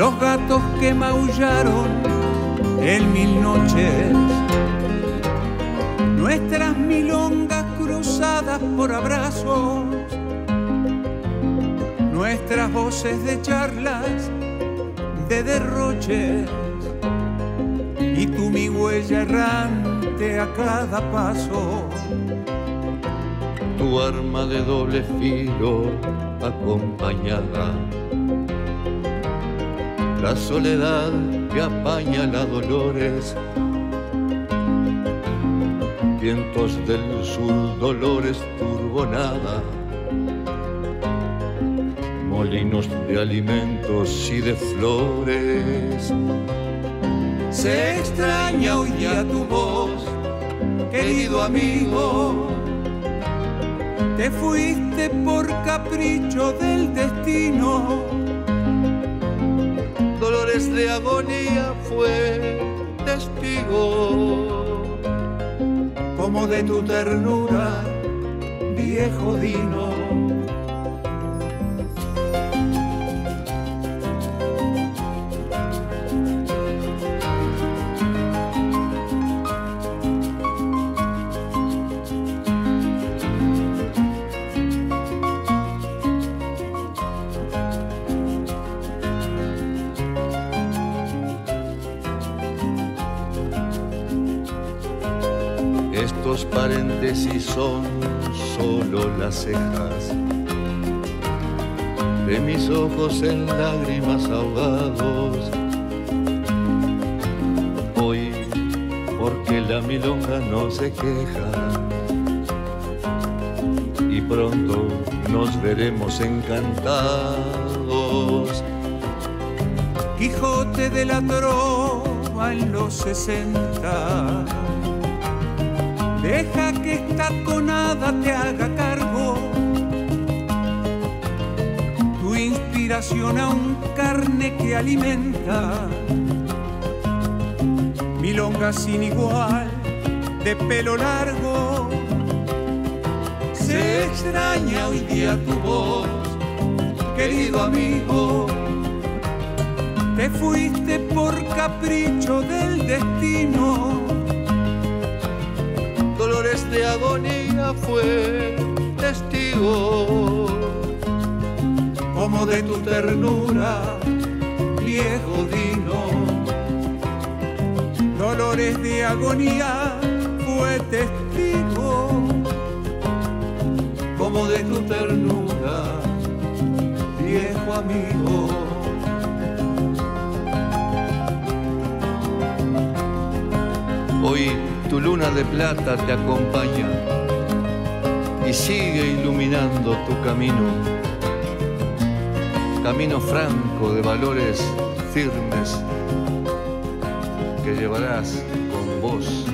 los gatos que maullaron en 1000 noches, nuestras milongas cruzadas por abrazos, nuestras voces de charlas, de derroches, y tú mi huella errante a cada paso. Tu arma de doble filo acompañada, la soledad que apaña dolores, vientos del sur, dolores turbonada, molinos de alimentos y de flores. Se extraña hoy día tu voz, querido amigo. Te fuiste por capricho del destino. Dolores de agonía fue testigo, como de tu ternura, viejo Dino. Estos paréntesis son solo las cejas de mis ojos en lágrimas ahogados. Hoy, porque la milonga no se queja, y pronto nos veremos encantados. Quijote de la trova en los 60, deja que esta tonada te haga cargo. Tu inspiración aún carne que alimenta, milonga sin igual, de pelo largo. Se extraña hoy día tu voz, querido amigo. Te fuiste por capricho del destino. Dolores de agonía fue testigo, como de tu ternura, viejo Dino. Dolores de agonía fue testigo, como de tu ternura, viejo amigo. Hoy tu luna de plata te acompaña y sigue iluminando tu camino, camino franco de valores firmes que llevarás con vos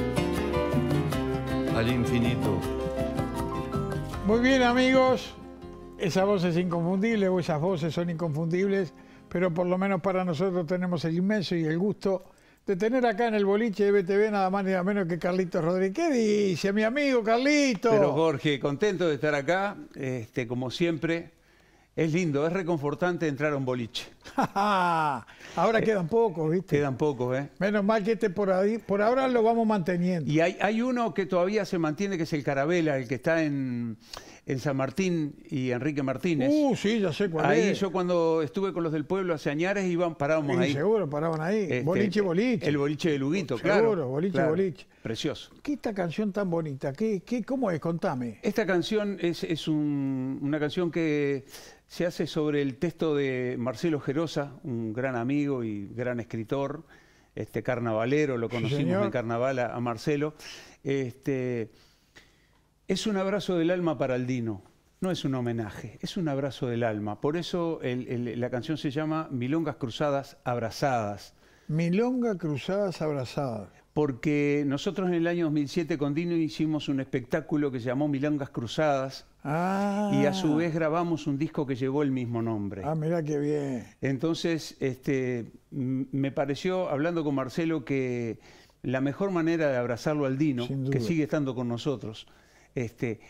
al infinito. Muy bien, amigos, esa voz es inconfundible, o esas voces son inconfundibles, pero por lo menos para nosotros tenemos el inmenso y el gusto de tener acá en el boliche de BTV nada más ni nada menos que Carlitos Rodríguez. ¿Qué dice, mi amigo Carlito? Pero Jorge, contento de estar acá, como siempre. Es lindo, es reconfortante entrar a un boliche. Ahora quedan pocos, ¿viste? Quedan pocos, ¿eh? Menos mal que por ahora lo vamos manteniendo. Y hay uno que todavía se mantiene, que es el Carabela, el que está en San Martín y Enrique Martínez. Sí, ya sé cuál ahí es. Yo cuando estuve con los del pueblo hace añares parábamos Sí, ahí. Seguro, paraban ahí. Boliche. El boliche de Luguito, seguro, claro. Boliche. Precioso. ¿Qué esta canción tan bonita? ¿Cómo es? Contame. Esta canción es una canción que se hace sobre el texto de Marcelo Gerosa, un gran amigo y gran escritor, carnavalero, lo conocimos en Carnaval a Marcelo. Es un abrazo del alma para el Dino, no es un homenaje, es un abrazo del alma. Por eso la canción se llama Milongas Cruzadas Abrazadas. Milonga Cruzadas Abrazadas. Porque nosotros en el año 2007 con Dino hicimos un espectáculo que se llamó Milongas Cruzadas. Y a su vez grabamos un disco que llevó el mismo nombre. Mirá qué bien. Entonces, me pareció, hablando con Marcelo, que la mejor manera de abrazarlo al Dino, que sigue estando con nosotros,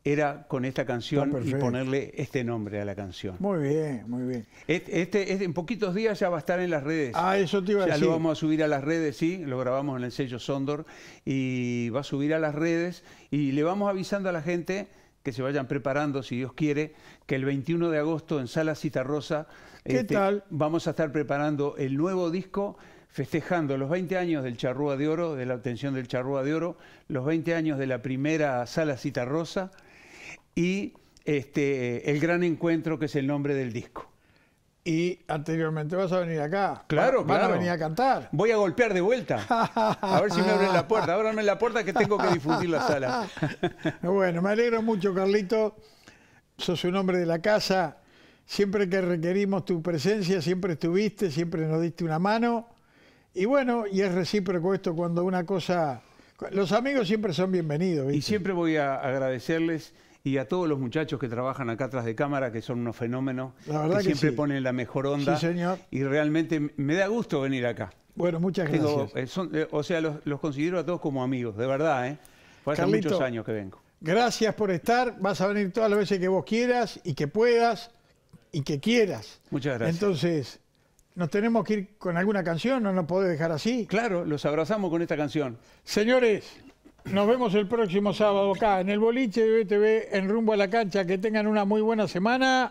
era con esta canción y ponerle este nombre a la canción. Muy bien, muy bien. En poquitos días ya va a estar en las redes. Ah, eso te iba a decir. Ya lo vamos a subir a las redes, sí, lo grabamos en el sello Sondor y va a subir a las redes y le vamos avisando a la gente que se vayan preparando, si Dios quiere, que el 21 de agosto en Sala Citarrosa ¿qué tal? Vamos a estar preparando el nuevo disco, festejando los 20 años del Charrúa de Oro, de la obtención del Charrúa de Oro, los 20 años de la primera Sala Citarrosa y el gran encuentro, que es el nombre del disco. Y anteriormente vas a venir acá. Claro, Van claro. a venir a cantar. Voy a golpear de vuelta. A ver si me abren la puerta. Ábranme la puerta que tengo que difundir la sala. Bueno, me alegro mucho, Carlito. Sos un hombre de la casa. Siempre que requerimos tu presencia, siempre estuviste, siempre nos diste una mano. Y bueno, y es recíproco esto cuando una cosa... Los amigos siempre son bienvenidos, ¿viste? Y siempre voy a agradecerles y a todos los muchachos que trabajan acá atrás de cámara, que son unos fenómenos, la verdad que siempre sí. Ponen la mejor onda. Sí, señor. Y realmente me da gusto venir acá. Bueno, muchas gracias. O sea, los considero a todos como amigos, de verdad, ¿eh? Fue hace Carlito, muchos años que vengo. Gracias por estar. Vas a venir todas las veces que vos quieras y que puedas y que quieras. Muchas gracias. Entonces, ¿nos tenemos que ir con alguna canción? ¿No nos podés dejar así? Claro, los abrazamos con esta canción. Señores, nos vemos el próximo sábado acá en el boliche de BTV en Rumbo a la Cancha. Que tengan una muy buena semana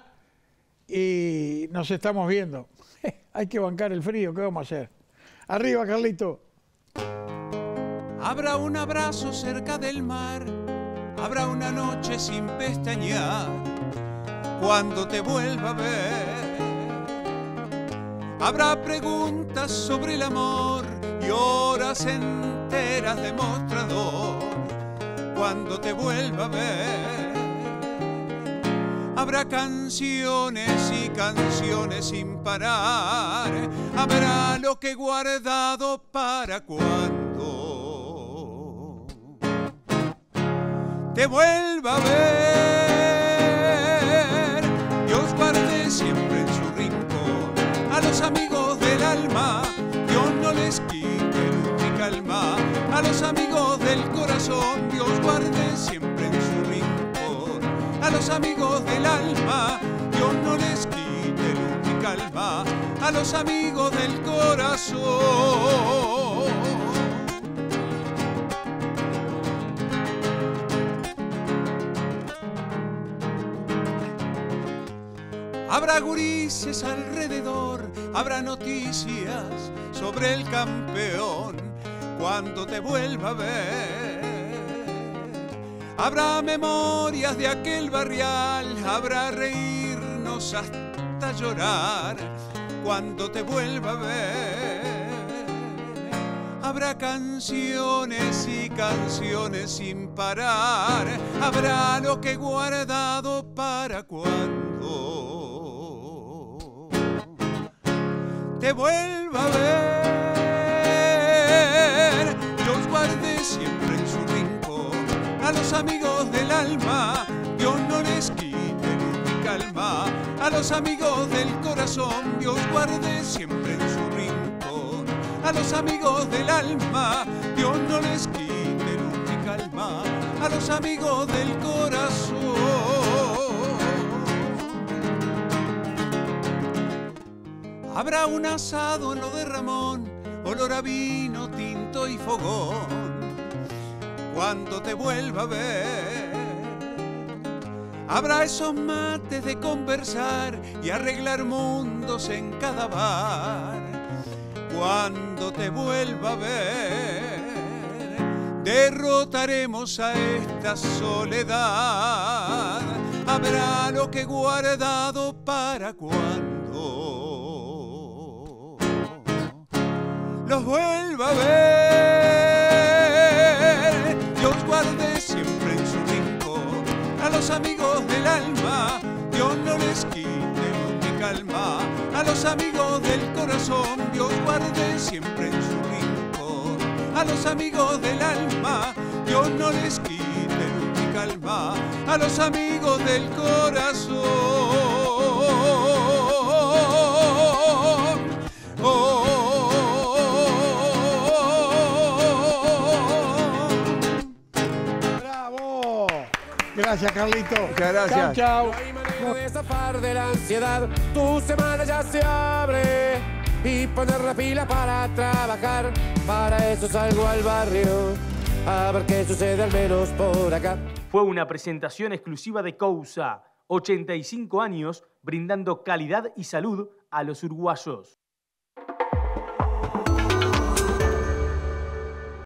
y nos estamos viendo. Hay que bancar el frío, ¿qué vamos a hacer? Arriba, Carlito. Habrá un abrazo cerca del mar, habrá una noche sin pestañear, cuando te vuelva a ver. Habrá preguntas sobre el amor y horas enteras de mostrador, cuando te vuelva a ver. Habrá canciones y canciones sin parar, habrá lo que he guardado para cuando te vuelva a ver. Dios guarde siempre en su rincón a los amigos del alma, Dios no les quite luz ni calma. A los amigos del corazón, Dios guarde siempre en su rincón. A los amigos del alma, Dios no les quite luz ni calma. A los amigos del corazón. Habrá gurises alrededor, habrá noticias sobre el campeón cuando te vuelva a ver. Habrá memorias de aquel barrial, habrá reírnos hasta llorar cuando te vuelva a ver. Habrá canciones y canciones sin parar, habrá lo que he guardado para cuando te vuelva a ver. Dios guarde siempre en su rincón a los amigos del alma, Dios no les quite luz ni calma. A los amigos del corazón, Dios guarde siempre en su rincón. A los amigos del alma, Dios no les quite luz ni calma. A los amigos del corazón. Habrá un asado en lo de Ramón, olor a vino, tinto y fogón, cuando te vuelva a ver. Habrá esos mates de conversar y arreglar mundos en cada bar, cuando te vuelva a ver. Derrotaremos a esta soledad, habrá lo que he guardado para cuando los vuelva a ver. Dios guarde siempre en su rincón a los amigos del alma, Dios no les quite luz ni calma. A los amigos del corazón, Dios guarde siempre en su rincón. A los amigos del alma, Dios no les quite luz ni calma. A los amigos del corazón. Gracias. Gracias, Carlito. Muchas gracias. Chau, chau. No hay manera de zafar de la ansiedad. Tu semana ya se abre y poner la pila para trabajar. Para eso salgo al barrio a ver qué sucede al menos por acá. Fue una presentación exclusiva de Cousa, 85 años brindando calidad y salud a los uruguayos.